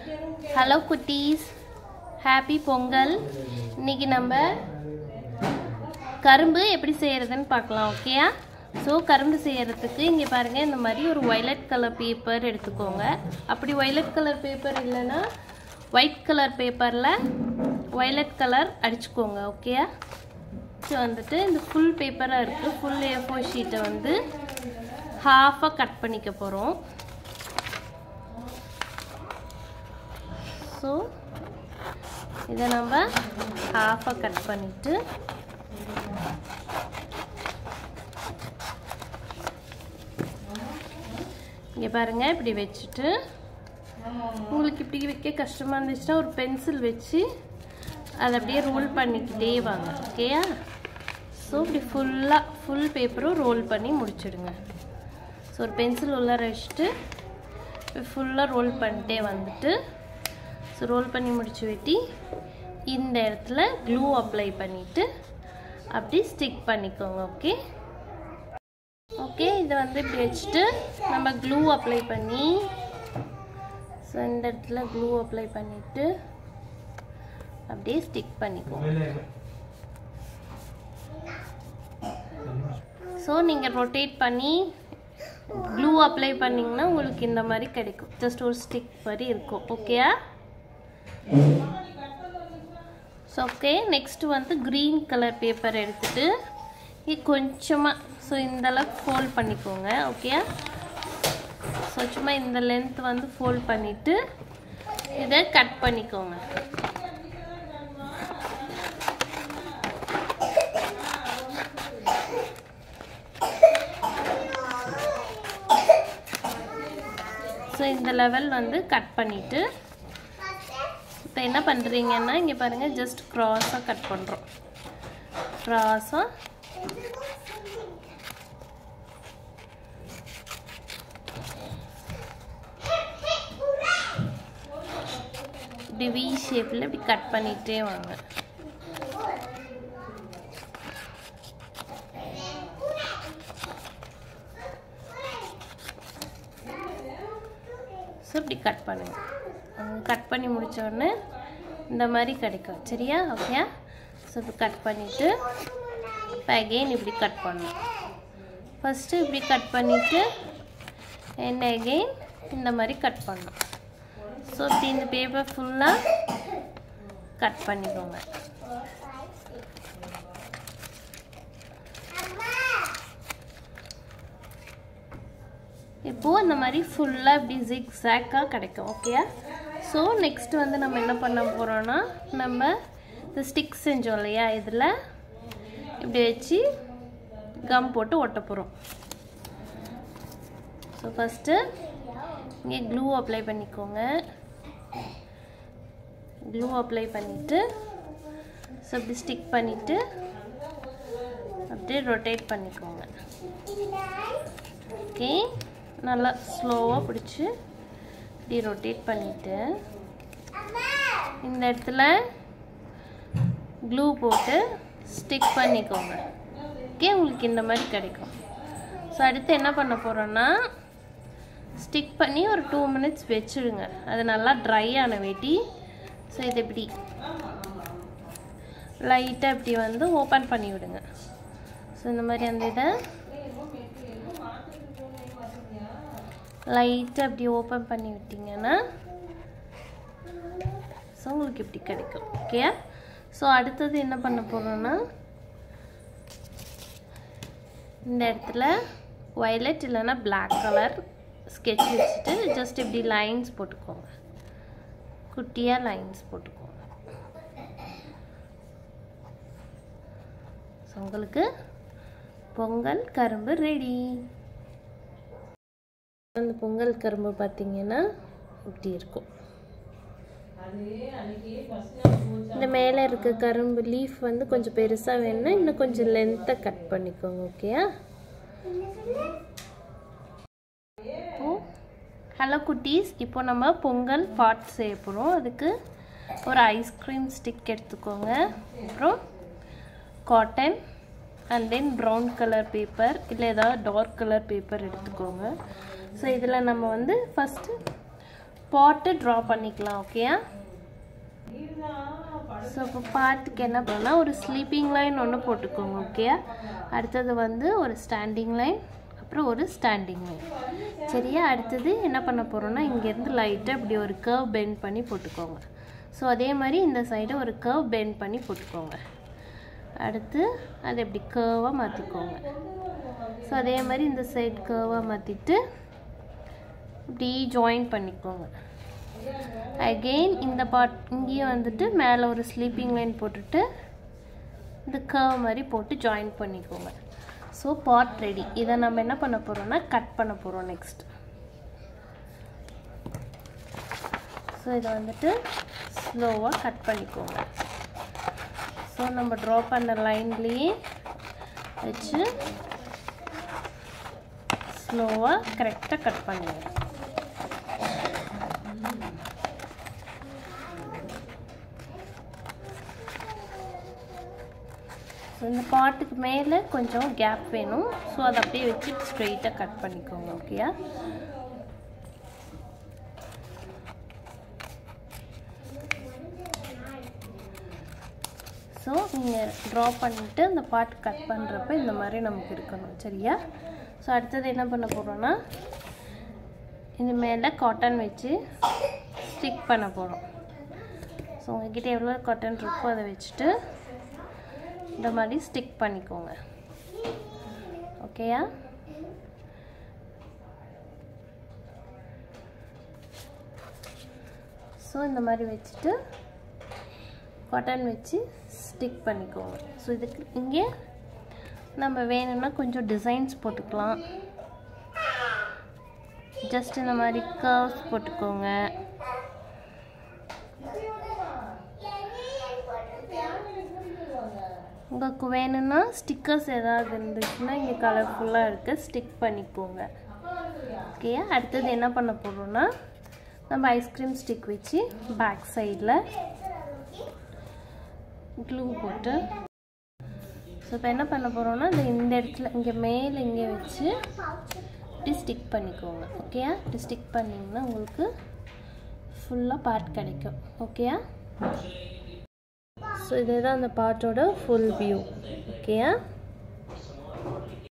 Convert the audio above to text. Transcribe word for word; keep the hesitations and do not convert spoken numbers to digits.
Hello cuties, happy Pongal. இன்னைக்கு நம்ம கரும்பு எப்படி செய்யறதுன்னு பார்க்கலாம். ஓகேயா? சோ கரும்பு செய்யறதுக்கு இங்க பாருங்க இந்த மாதிரி ஒரு violet color paper எடுத்துக்கோங்க. அப்படி violet color paper இல்லனா white color paperல violet color அடிச்சுக்கோங்க. ஓகேயா? சோ வந்துட்டு இந்த full paper-ஆ இருக்கு. full A four sheet-ஐ வந்து half-ஆ கட் பண்ணிக்க போறோம். So இத நம்ம half-ஆ கட் பண்ணிட்டு இங்க பாருங்க இப்படி வெச்சிட்டு உங்களுக்கு இப்படி வைக்க கஷ்டமா இருந்துச்சுனா ஒரு பென்சில் வெச்சி அத அப்படியே ரோல் பண்ணிக்கிட்டே வாங்க. ஓகேயா? சோ இப்படி ஃபுல்லா full பேப்பரும் ரோல் பண்ணி முடிச்சிடுங்க. சோ ஒரு பென்சில் உள்ள வச்சிட்டு ஃபுல்லா ரோல் பண்ணிட்டே வந்துட்டு சோ ரோல் பண்ணி முடிச்சு வெட்டி இந்த இடத்துல க்ளூ அப்ளை பண்ணிட்டு அப்படி ஸ்டிக் பண்ணிக்கோங்க. ஓகே ஓகே இத வந்து இப்படி வச்சிட்டு நம்ம க்ளூ அப்ளை பண்ணி சோ இந்த இடத்துல க்ளூ அப்ளை பண்ணிட்டு அப்படியே ஸ்டிக் பண்ணிக்கோங்க. சோ நீங்க ரொட்டேட் பண்ணி க்ளூ அப்ளை பண்ணீங்கன்னா உங்களுக்கு இந்த மாதிரி கிடைக்கும். ஜஸ்ட் ஒரு ஸ்டிக் மாதிரி இருக்கும். ஓகேயா? So okay, next வந்து green color paper எடுத்துட்டு இது கொஞ்சமா சோ இந்த அளவுக்கு fold பண்ணிக்கோங்க. ஓகேயா? சோ சும்மா இந்த length வந்து fold பண்ணிட்டு இத கட் பண்ணிக்கோங்க. சோ இந்த லெவல் வந்து கட் பண்ணிட்டு இப்போ என்ன பண்றீங்கன்னா இங்க பாருங்க ஜஸ்ட் கிராஸா கட் பண்றோம். கிராஸா இப்படி V ஷேப்ல இப்படி கட் பண்ணிட்டே வாங்க. சோ இப்படி கட் பண்ணுங்க. கட் பண்ணி முடிச்ச உடனே இந்த மாதிரி கிடைக்கும். சரியா? ஓகே சோ இப்ப கட் பண்ணிட்டு அகைன் இப்படி கட் பண்ணனும். ஃபர்ஸ்ட் இப்படி கட் பண்ணிட்டு and again இந்த மாதிரி கட் பண்ணனும். சோ இப்படி இந்த பேப்பர் ஃபுல்லா கட் பண்ணிக்கோங்க. இப்போ இந்த மாதிரி ஃபுல்லா இப்படி zigzag-ஆ கிடைக்கும். ஓகேயா? சோ நெக்ஸ்ட் வந்து நம்ம என்ன பண்ண போறோம்னா நம்ம இந்த ஸ்டிக் செஞ்சோம் இல்லையா இதுல இப்படி வெச்சி கம் போட்டு ஒட்ட போறோம். சோ ஃபர்ஸ்ட் இங்க க்ளூ அப்ளை பண்ணிக்கோங்க. க்ளூ அப்ளை பண்ணிட்டு சோ இப்படி ஸ்டிக் பண்ணிட்டு அப்படியே ரொட்டேட் பண்ணிக்கோங்க. ஓகே நல்லா ஸ்லோவா பிடிச்சு இப்படி ரொட்டேட் பண்ணிட்டு இந்த இடத்துல க்ளூ போட்டு ஸ்டிக் பண்ணிக்கோங்க. ஓகே உங்களுக்கு இந்த மாதிரி கிடைக்கும். ஸோ அடுத்து என்ன பண்ண போறோம்னா ஸ்டிக் பண்ணி ஒரு டூ மினிட்ஸ் வச்சிடுங்க. அது நல்லா ட்ரை ஆன வேட்டி ஸோ இது இப்படி லைட்டாக இப்படி வந்து ஓப்பன் பண்ணி விடுங்க. ஸோ இந்த மாதிரி அந்த இதை லைட்டா அப்படி ஓபன் பண்ணி விட்டீங்கன்னா சோ உங்களுக்கு இப்படி கிடைக்கும். ஓகேயா? சோ அடுத்து என்ன பண்ண போறோம்னா இந்த இடத்துல violet இல்லனா black color sketch வச்சிட்டு just இப்படி lines போட்டுக்கோங்க. குட்டியா lines போட்டுக்கோங்க. சோ உங்களுக்கு பொங்கல் கரும்பு ரெடி. அந்த பொங்கல் கரும்பு பாத்தீங்கன்னா இப்படி இருக்கும். இந்த மேலே இருக்க கரும்பு லீஃப் வந்து கொஞ்சம் பெருசா வேணும்னா இன்னும் கொஞ்சம் லென்த்தா கட் பண்ணிக்கோங்க. ஓகேயா? ஹலோ குட்டீஸ், இப்போ நம்ம பொங்கல் பாட் செய்ய போறோம். அதுக்கு ஒரு ஐஸ்கிரீம் ஸ்டிக் எடுத்துக்கோங்க. அப்புறம் cotton and then brown color paper இல்ல ஏதாவது dark color paper எடுத்துக்கோங்க. So இதெல்லாம் நம்ம வந்து first பாட்டை ட்ரா பண்ணிக்கலாம். ஓகேயா? ஸோ இப்போ பாட்டுக்கு என்ன பண்ணால் ஒரு ஸ்லீப்பிங் லைன் ஒன்று போட்டுக்கோங்க. ஓகேயா? அடுத்தது வந்து ஒரு ஸ்டாண்டிங் லைன், அப்புறம் ஒரு ஸ்டாண்டிங் லைன். சரியா? அடுத்தது என்ன பண்ண போகிறோன்னா இங்கேருந்து லைட்டாக இப்படி ஒரு கர்வ் பெண்ட் பண்ணி போட்டுக்கோங்க. ஸோ அதே மாதிரி இந்த சைடை ஒரு கர்வ் பெண்ட் பண்ணி போட்டுக்கோங்க. அடுத்து அதை இப்படி கர்வாக மாற்றிக்கோங்க. ஸோ அதே மாதிரி இந்த சைடு கர்வாக மாற்றிட்டு இப்படி ஜாயின் பண்ணிக்கோங்க. அகெயின் இந்த பார்ட் இங்கேயும் வந்துட்டு மேலே ஒரு ஸ்லீப்பிங் லைன் போட்டுட்டு இந்த கர்வ் மாதிரி போட்டு ஜாயின் பண்ணிக்கோங்க. So part ready. இதை நம்ம என்ன பண்ண போகிறோம்னா கட் பண்ண போகிறோம் நெக்ஸ்ட். ஸோ இதை வந்துட்டு ஸ்லோவாக கட் பண்ணிக்கோங்க. ஸோ நம்ம ட்ரா பண்ண லைன்லேயே வச்சு ஸ்லோவாக கரெக்டாக கட் பண்ணிடுங்க. ஸோ இந்த பாட்டுக்கு மேலே கொஞ்சம் கேப் வேணும். ஸோ அதை அப்படியே வச்சு ஸ்ட்ரெயிட்டாக கட் பண்ணிக்கோங்க. ஓகேயா? ஸோ நீங்கள் ட்ரா பண்ணிவிட்டு அந்த பார்ட் கட் பண்ணுறப்ப இந்த மாதிரி நமக்கு இருக்கணும். சரியா? ஸோ அடுத்தது என்ன பண்ண போகிறோன்னா இது மேலே காட்டன் வச்சு ஸ்டிக் பண்ண போகிறோம். ஸோ உங்கள்கிட்ட எவ்வளோ காட்டன் இருக்கோ அதை வச்சுட்டு இந்த மாதிரி ஸ்டிக் பண்ணிக்கோங்க. ஓகேயா? ஸோ இந்த மாதிரி வச்சுட்டு காட்டன் வச்சு ஸ்டிக் பண்ணிக்கோங்க. ஸோ இதுக்கு இங்கே நம்ம வேணும்னா கொஞ்சம் டிசைன்ஸ் போட்டுக்கலாம். ஜஸ்ட் இந்த மாதிரி கர்வ்ஸ் போட்டுக்கோங்க. உங்களுக்கு வேணும்னா ஸ்டிக்கர்ஸ் ஏதாவது இருந்துச்சுன்னா இங்கே கலர்ஃபுல்லாக இருக்க ஸ்டிக் பண்ணிக்கோங்க. ஓகேயா? அடுத்தது என்ன பண்ண போகிறோம்னா நம்ம ஐஸ்கிரீம் ஸ்டிக் வச்சு பேக் சைடில் க்ளூ போட்டு ஸோ இப்போ என்ன பண்ண போகிறோம்னா இந்த இந்த இடத்துல இங்கே மேலே இங்கே வச்சு இப்படி ஸ்டிக் பண்ணிக்கோங்க. ஓகேயா? இப்படி ஸ்டிக் பண்ணிங்கன்னா உங்களுக்கு ஃபுல்லாக பார்ட் கிடைக்கும். ஓகேயா? ஸோ இதுதான் அந்த பார்ட்டோட ஃபுல் வியூ. ஓகேயா?